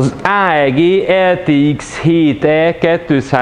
Az AEG LTX 7E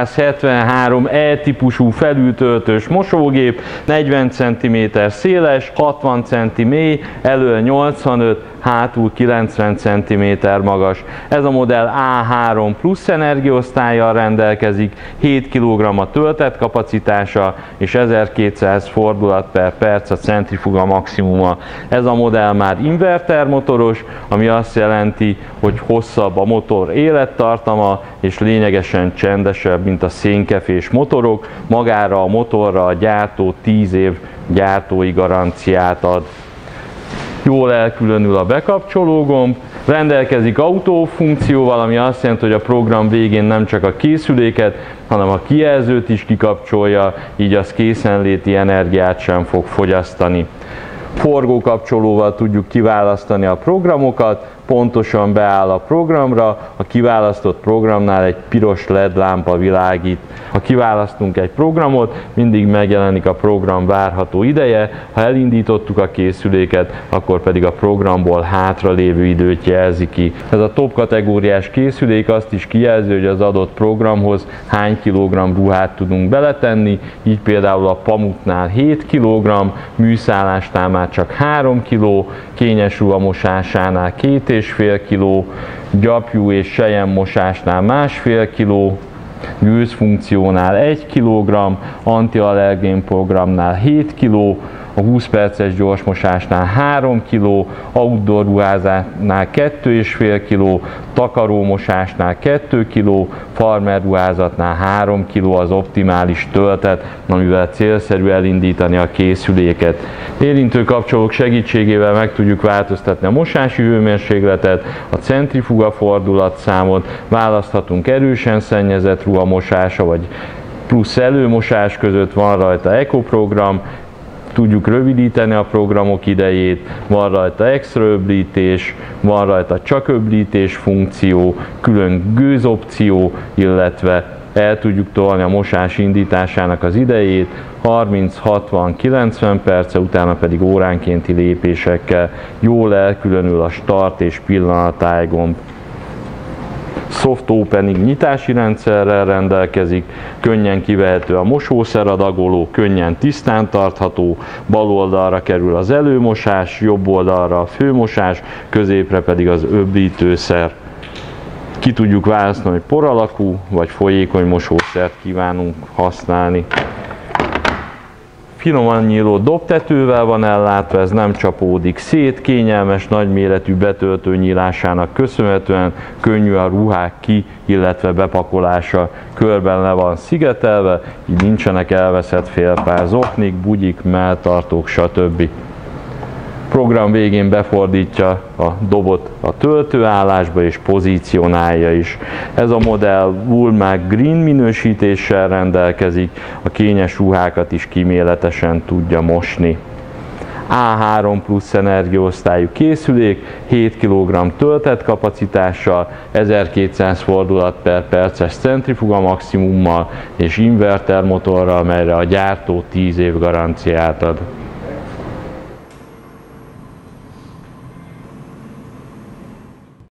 273E típusú felültöltős mosógép, 40 cm széles, 60 cm mély, elől 85, hátul 90 cm magas. Ez a modell A3 plusz energiaosztállyal rendelkezik, 7 kg a töltett kapacitása és 1200 fordulat per perc a centrifuga maximuma. Ez a modell már invertermotoros, ami azt jelenti, hogy hosszabb a motor élettartama és lényegesen csendesebb, mint a szénkefés motorok. Magára a motorra a gyártó 10 év gyártói garanciát ad. Jól elkülönül a bekapcsoló gomb, rendelkezik autófunkcióval, ami azt jelenti, hogy a program végén nem csak a készüléket, hanem a kijelzőt is kikapcsolja, így az készenléti energiát sem fog fogyasztani. Forgókapcsolóval tudjuk kiválasztani a programokat, pontosan beáll a programra, a kiválasztott programnál egy piros LED lámpa világít. Ha kiválasztunk egy programot, mindig megjelenik a program várható ideje, ha elindítottuk a készüléket, akkor pedig a programból hátra lévő időt jelzi ki. Ez a top kategóriás készülék azt is kijelzi, hogy az adott programhoz hány kilogramm ruhát tudunk beletenni, így például a pamutnál 7 kg, műszállásnál már csak 3 kg, kényes ruha mosásánál 2,5 kg, gyapjú és selyemmosásnál 1,5 kg, gőzfunkciónál 1 kg, antiallergén programnál 7 kg, a 20 perces gyorsmosásnál 3 kg, outdoor ruházásnál 2,5 kg, takarómosásnál 2 kg, farmer ruházatnál 3 kg az optimális töltet, amivel célszerű elindítani a készüléket. Érintőkapcsolók segítségével meg tudjuk változtatni a mosási hőmérsékletet, a centrifuga fordulatszámot, választhatunk erősen szennyezett ruhamosása vagy plusz előmosás között, van rajta Eco program, tudjuk rövidíteni a programok idejét, van rajta extra öblítés, van rajta csak öblítés funkció, külön gőzopció, illetve el tudjuk tolni a mosás indításának az idejét, 30-60-90 perce, utána pedig óránkénti lépésekkel. Jól elkülönül a start és pillanatájgomb. Soft opening nyitási rendszerrel rendelkezik, könnyen kivehető a mosószeradagoló, könnyen tisztán tartható, bal oldalra kerül az előmosás, jobb oldalra a főmosás, középre pedig az öblítőszer. Ki tudjuk választani, hogy por alakú vagy folyékony mosószert kívánunk használni. Finoman nyíló dobtetővel van ellátva, ez nem csapódik szét, kényelmes, nagyméretű betöltő nyílásának köszönhetően könnyű a ruhák ki, illetve bepakolása, körben le van szigetelve, így nincsenek elveszett félpár zoknik, bugyik, melltartók, stb. Program végén befordítja a dobot a töltőállásba és pozícionálja is. Ez a modell Woolmark Green minősítéssel rendelkezik, a kényes ruhákat is kíméletesen tudja mosni. A3 plusz energiaosztályú készülék, 7 kg töltett kapacitással, 1200 fordulat per perces centrifuga maximummal és inverter motorral, melyre a gyártó 10 év garanciát ad.